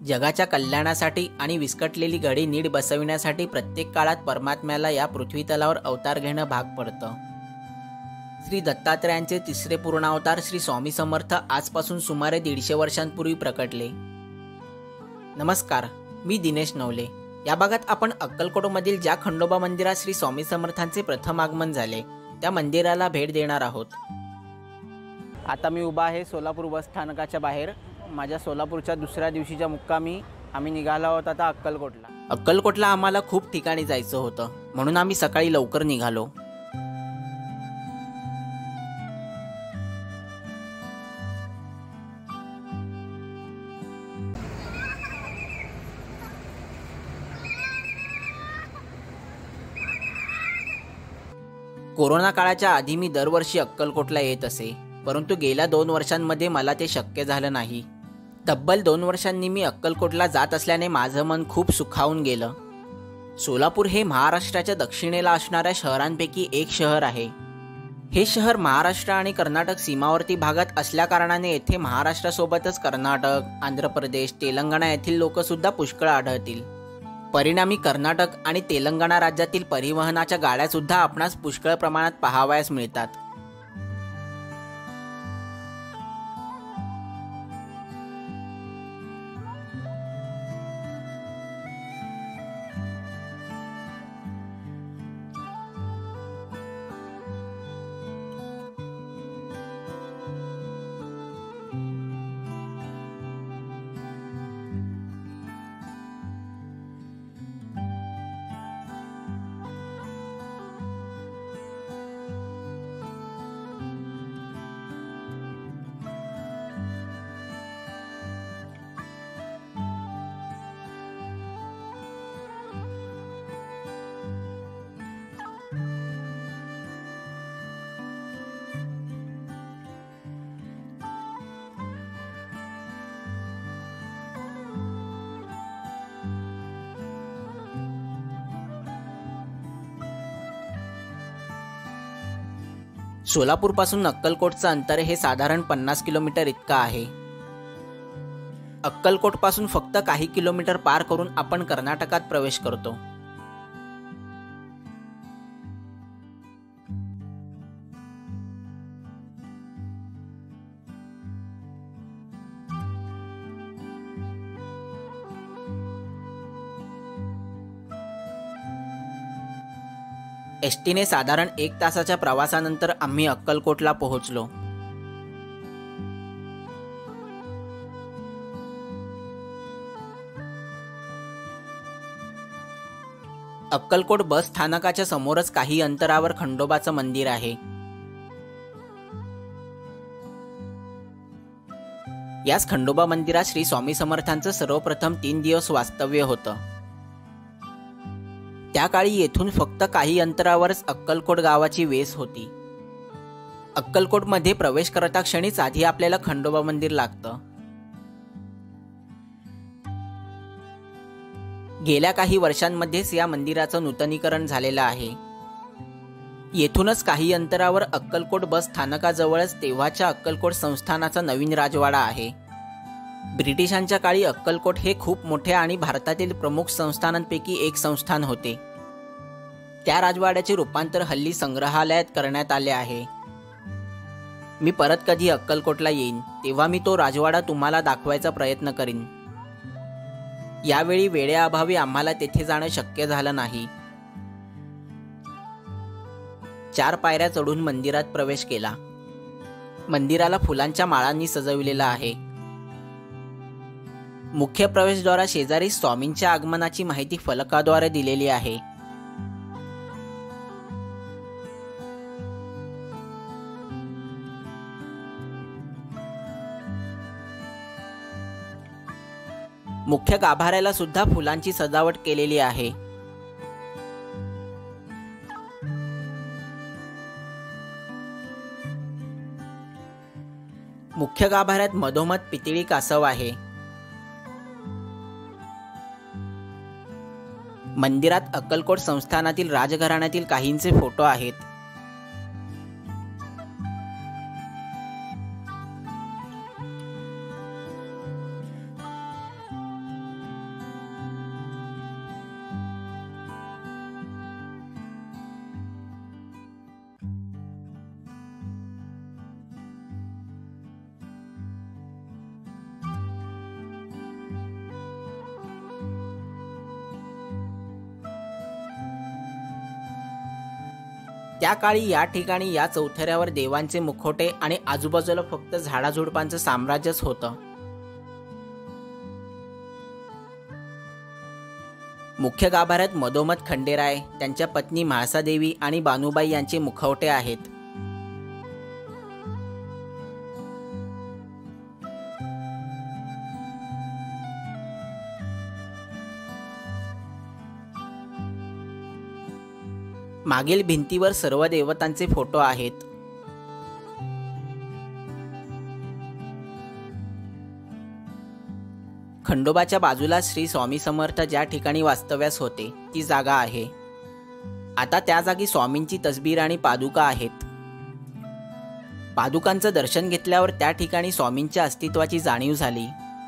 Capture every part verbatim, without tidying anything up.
जगाच्या कल्याणासाठी आणि विस्कटलेली घडी नीट बसविण्यासाठी प्रत्येक काळात परमात्म्याला या पृथ्वीतलावर अवतार घेणं भाग पडतं। श्री दत्तात्रयांचे तिसरे पूर्णावतार श्री स्वामी समर्थ आजपासून सुमारे दीडशे वर्षांपूर्वी प्रकटले। नमस्कार, मी दिनेश नवले। या भागात आपण अक्कलकोटमधील ज्या खंडोबा मंदिरात श्री स्वामी समर्थांचे प्रथम आगमन झाले त्या मंदिराला भेट देणार आहोत। आता मी उभा आहे सोलापूर बस स्थानकाच्या बाहेर। माझ्या सोलापूरच्या दुसऱ्या दिवशीच्या मुक्कामी आम्ही निघालो आहोत आता अक्कलकोटला। अक्कलकोटला आम्हाला खूप ठिकाणी जायचं होतं, म्हणून आम्ही सकाळी लवकर निघालो। कोरोना काळाच्या आधी मी दरवर्षी अक्कलकोटला येत असे, परंतु गेल्या दोन वर्षांमध्ये मला ते शक्य झालं नाही। तब्बल दोन वर्षांनी मी अक्कलकोटला जात असल्याने माझं मन खूप सुखावून गेलं। सोलापूर हे महाराष्ट्राच्या दक्षिणेला असणाऱ्या शहरांपैकी एक शहर आहे। हे शहर महाराष्ट्र आणि कर्नाटक सीमावर्ती भागात असल्या कारणाने येथे महाराष्ट्रासोबतच कर्नाटक, आंध्र प्रदेश, तेलंगणा येथील लोकसुद्धा पुष्कळ आढळतील। परिणामी कर्नाटक आणि तेलंगणा राज्यातील परिवहनाच्या गाड्यासुद्धा आपणास पुष्कळ प्रमाणात पाहावयास मिळतात। सोलापूरपासून अक्कलकोटचं अंतर हे साधारण पन्नास किलोमीटर इतका आहे। अक्कलकोटपासून फक्त काही किलोमीटर पार करून आपण कर्नाटकात प्रवेश करतो। एसटीने साधारण एक तासाच्या प्रवासानंतर आम्ही अक्कलकोटला पोहोचलो। अक्कलकोट बस स्थानकाच्या समोरच काही अंतरावर खंडोबाचं मंदिर आहे। याच खंडोबा मंदिरात श्री स्वामी समर्थांचं सर्वप्रथम तीन दिवस वास्तव्य होतं। त्या काळी येथून फक्त काही अंतरावरच अक्कलकोट गावाची वेस होती। अक्कलकोटमध्ये प्रवेश करता क्षणीच आधी आपल्याला खंडोबा मंदिर लागतं। गेल्या काही वर्षांमध्येच या मंदिराचं नूतनीकरण झालेलं आहे। येथूनच काही अंतरावर अक्कलकोट बस स्थानकाजवळच तेव्हाच्या अक्कलकोट संस्थानाचा नवीन राजवाडा आहे। ब्रिटिशांच्या काळी अक्कलकोट हे खूप मोठे आणि भारतातील प्रमुख संस्थानांपैकी एक संस्थान होते। त्या राजवाड्याचे रूपांतर हल्ली संग्रहालयात करण्यात आले आहे। मी परत कधी अक्कलकोटला येईन तेव्हा मी तो राजवाडा तुम्हाला दाखवायचा प्रयत्न करीन। यावेळी वेळेअभावी आम्हाला तेथे जाणं शक्य झालं नाही। चार पायऱ्या चढून मंदिरात प्रवेश केला। मंदिराला फुलांच्या माळांनी सजविलेलं आहे। मुख्य प्रवेशद्वारा शेजारी स्वामींच्या आगमनाची माहिती फलकाद्वारे दिलेली आहे। मुख्य गाभाऱ्याला सुद्धा फुलांची सजावट केलेली आहे। मुख्य गाभाऱ्यात मधोमध पितळी कासव आहे। मंदिरात अक्कलकोट संस्थानातील राजघराण्यातील काहींचे फोटो आहेत। त्या काळी या ठिकाणी या चौथऱ्यावर देवांचे मुखवटे आणि आजूबाजूला फक्त झाडाझुडपांचं साम्राज्यच होतं. मुख्य गाभाऱ्यात मधोमध खंडेराय, त्यांच्या पत्नी म्हाळसादेवी आणि बानुबाई यांचे मुखवटे आहेत. मागील भिंतीवर सर्व देवतांचे फोटो आहेत. खंडोबाच्या बाजूला श्री स्वामी समर्थ ज्या ठिकाणी वास्तव्यास होते ती जागा आहे. आता त्या जागी स्वामींची तसबीर आणि पादुका आहेत. पादुकांचं दर्शन घेतल्यावर त्या ठिकाणी स्वामींच्या अस्तित्वाची जाणीव झाली.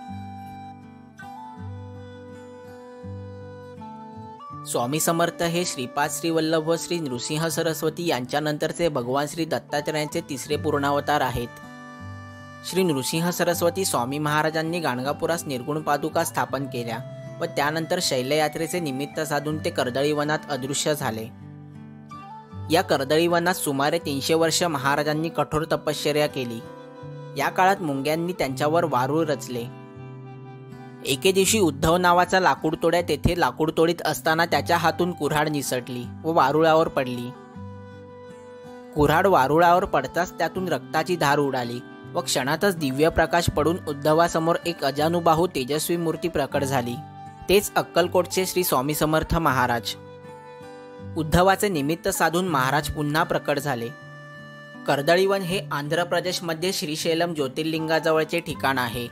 स्वामी समर्थ हे श्रीपाद श्री वल्लभ व श्री नृसिंह सरस्वती यांच्यानंतरचे भगवान श्री दत्तात्रयांचे तिसरे पूर्णावतार आहेत. श्री नृसिंह सरस्वती स्वामी महाराजांनी गाणगापुरास निर्गुण पादुका स्थापन केल्या व त्यानंतर शैलयात्रेचे निमित्त साधून ते कर्दळी वनात अदृश्य झाले. या कर्दळी वनात सुमारे तीनशे वर्ष महाराजांनी कठोर तपश्चर्या केली. या काळात मुंग्यांनी त्यांच्यावर वारूळ रचले. एके दिवशी उद्धव नावाचा लाकूडतोड्या तेथे लाकूड तोडीत असताना त्याच्या हातून कुऱ्हाड निसटली व वारुळावर पडली. कुऱ्हाड वारुळावर पडताच त्यातून रक्ताची धार उडाली व क्षणातच दिव्य प्रकाश पडून उद्धवासमोर एक अजानुबाहू तेजस्वी मूर्ती प्रकट झाली. तेच अक्कलकोटचे श्री स्वामी समर्थ महाराज. उद्धवाचे निमित्त साधून महाराज पुन्हा प्रकट झाले. कर्दळीवन हे आंध्र प्रदेशमध्ये श्रीशैलम ज्योतिर्लिंगाजवळचे ठिकाण आहे.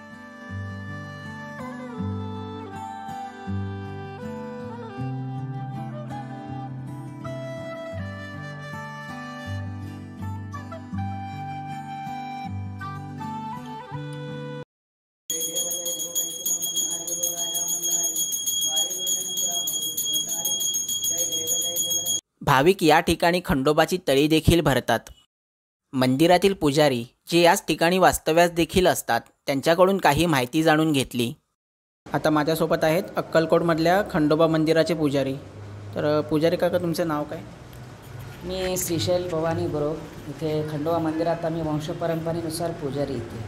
भाविक या ठिकाणी खंडोबाची तळी देखील भरतात. मंदिरातील पुजारी जे याच ठिकाणी वास्तव्यास देखील असतात त्यांच्याकडून काही माहिती जाणून घेतली. आता माझ्यासोबत आहेत अक्कलकोटमधल्या खंडोबा मंदिराचे पुजारी. तर पुजारी काका तुमचं नाव काय? मी श्रीशैल भवानी गुरु. इथे खंडोबा मंदिरात आम्ही वंशपरंपरेनुसार पुजारी इथे.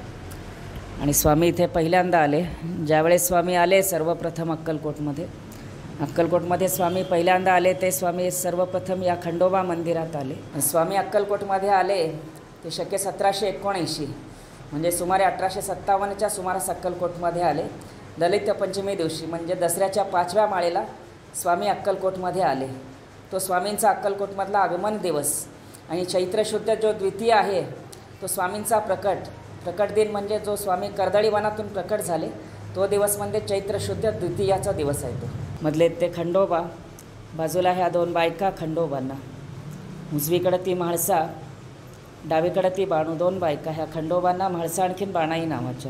आणि स्वामी इथे पहिल्यांदा आले. ज्यावेळेस स्वामी आले सर्वप्रथम अक्कलकोटमध्ये अक्कलकोटमध्ये स्वामी पहिल्यांदा आले ते स्वामी सर्वप्रथम या खंडोबा मंदिरात आले. स्वामी अक्कलकोटमध्ये आले ते शक्य सतराशे एकोणऐंशी म्हणजे सुमारे अठराशे सत्तावन्नच्या सुमारास अक्कलकोटमध्ये आले. ललित पंचमी दिवशी म्हणजे दसऱ्याच्या पाचव्या माळेला स्वामी अक्कलकोटमध्ये आले. तो स्वामींचा अक्कलकोटमधला आगमन दिवस आणि चैत्र शुद्ध जो द्वितीय आहे तो स्वामींचा प्रकट प्रकट दिन म्हणजे जो स्वामी कर्दळी वनातून प्रकट झाले तो दिवस म्हणजे चैत्र शुद्ध द्वितीयाचा दिवस आहे. तो मधले ते खंडोबा, बाजूला ह्या दोन बायका खंडोबांना, उजवीकडं ती म्हाळसा, डावीकडं ती बाणू, दोन बायका ह्या खंडोबांना म्हाळसा आणखीन बाणाई नावाच्या.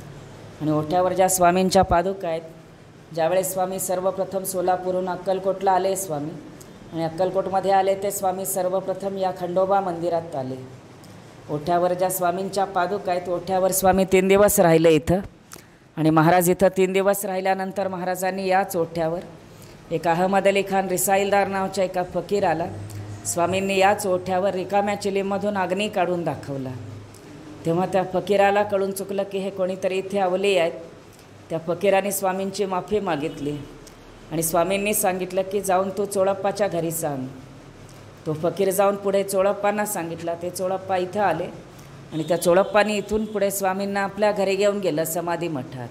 आणि ओठ्यावर ज्या स्वामींच्या पादुका आहेत, ज्यावेळेस स्वामी सर्वप्रथम सोलापूरहून अक्कलकोटला आले स्वामी आणि अक्कलकोटमध्ये आले ते स्वामी सर्वप्रथम या खंडोबा मंदिरात आले. ओठ्यावर ज्या स्वामींच्या पादुका आहेत, ओठ्यावर स्वामी तीन दिवस राहिले इथं. आणि महाराज इथं तीन दिवस राहिल्यानंतर महाराजांनी याच ओठ्यावर एक अहमद अली खान रिसाईलदार नावाच्या एका फकीराला स्वामींनी याच ओठ्यावर रिकाम्या चिलीमधून अग्नी काढून दाखवला. तेव्हा त्या फकीराला कळून चुकलं की हे कोणीतरी इथे अवली आहेत. त्या फकीराने स्वामींची माफी मागितली आणि स्वामींनी सांगितलं की जाऊन तू चोळप्पाच्या घरी सांग. तो फकीर जाऊन पुढे चोळप्पांना सांगितला. ते चोळप्पा इथं आले आणि त्या चोळप्पांनी इथून पुढे स्वामींना आपल्या घरी घेऊन गेलं समाधी मठात.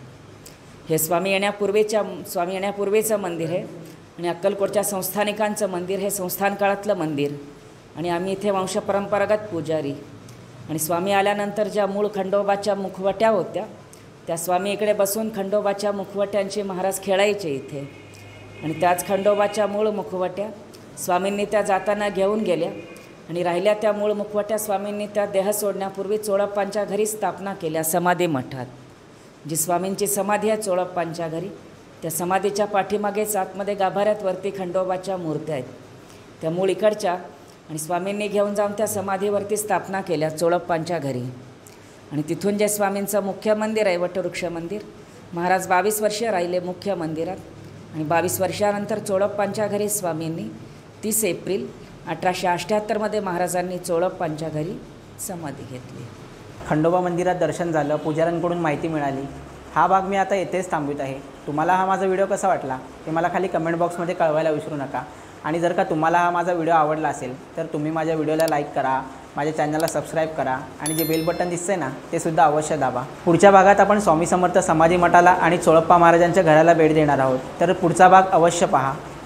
हे स्वामी येण्यापूर्वीच्या स्वामी येण्यापूर्वीचं मंदिर आहे आणि अक्कलकोटच्या संस्थानिकांचं मंदिर हे संस्थान काळातलं मंदिर. आणि आम्ही इथे वंशपरंपरागत पुजारी. आणि स्वामी आल्यानंतर ज्या मूळ खंडोबाच्या मुखवट्या होत्या त्या स्वामी इकडे बसून खंडोबाच्या मुखवट्यांची महाराज खेळायचे इथे. आणि त्याच खंडोबाच्या मूळ मुखवट्या स्वामींनी त्या जाताना घेऊन गेल्या आणि राहिल्या त्या मूळ मुखवट्या स्वामींनी त्या देह सोडण्यापूर्वी चोळप्पांच्या घरी स्थापना केल्या समाधी मठात. जी स्वामींची समाधी आहे चोळप्पांच्या घरी, त्या समाधीच्या पाठीमागेच आतमध्ये गाभाऱ्यात वरती खंडोबाच्या मूर्त्या आहेत त्या मूळ इकडच्या. आणि स्वामींनी घेऊन जाऊन त्या समाधीवरती स्थापना केल्या चोळप्पांच्या घरी. आणि तिथून जे स्वामींचं मुख्य मंदिर आहे वटवृक्ष मंदिर, महाराज बावीस वर्ष राहिले मुख्य मंदिरात. आणि बावीस वर्षानंतर चोळप्पांच्या घरी स्वामींनी तीस एप्रिल अठराशे अठ्ठ्याहत्तरमध्ये महाराजांनी चोळप्पांच्या घरी समाधी घेतली. खंडोबा मंदिरात दर्शन झालं, पुजाऱ्यांकडून माहिती मिळाली. हा भाग मी आता येथेच थांबवित आहे. तुम्हाला हा माझा व्हिडिओ कसा वाटला ते मला खाली कमेंट बॉक्समध्ये कळवायला विसरू नका. आणि जर का तुम्हाला हा माझा व्हिडिओ आवडला असेल तर तुम्ही माझ्या व्हिडिओला लाईक करा, माझ्या चॅनलला सबस्क्राईब करा आणि जे बेल बटन दिसतंय ना ते सुद्धा अवश्य दाबा. पुढच्या भागात आपण स्वामी समर्थ समाधी मठाला आणि चोळप्पा महाराजांच्या घराला भेट देणार आहोत, तर पुढचा भाग अवश्य पहा.